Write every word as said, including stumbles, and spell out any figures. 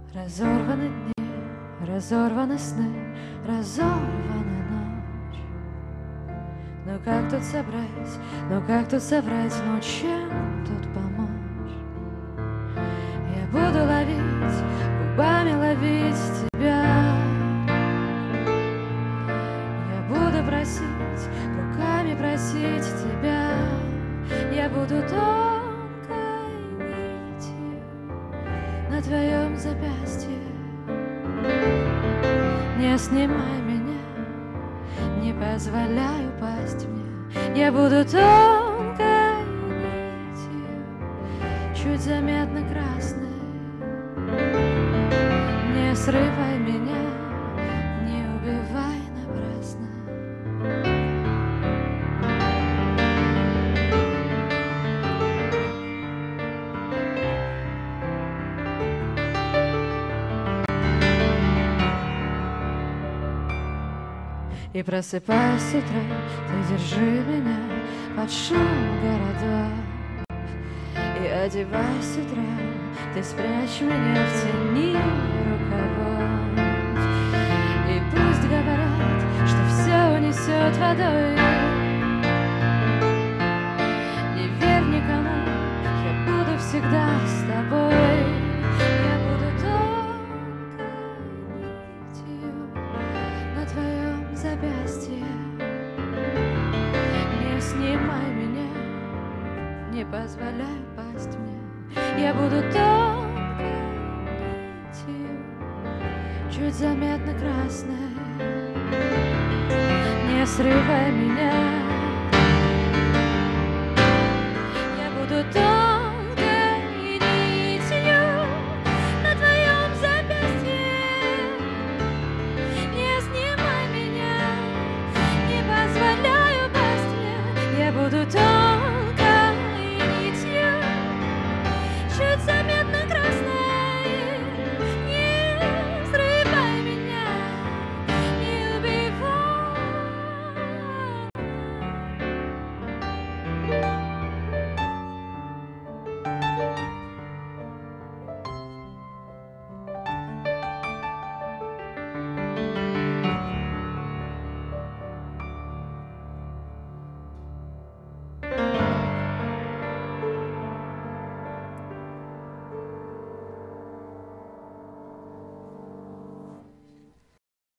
Разорваны дни, разорваны сны, разорвана ночь. Ну как тут собрать, ну как тут соврать, ну чем тут помочь? Я буду ловить, губами ловить тебя. Я буду просить, руками просить тебя. Я буду тонкой нитью на твоем запястье. Не снимай меня, не позволяй упасть мне. Я буду тонкой нитью, чуть заметно красной. Не срывай меня, не убивай напрасно. И просыпаясь с утра, ты держи меня под шум городов. И одеваясь с утра, ты спрячь меня в тени рукавов. И пусть говорят, что все унесет водой, не верь никому, я буду всегда с тобой. Я буду тонкой нитью на твоем запястье. Не снимай меня, не позволяй пасть мне. Я буду тонкой нитью, чуть заметно красной. Не срывай меня. Я буду тонкой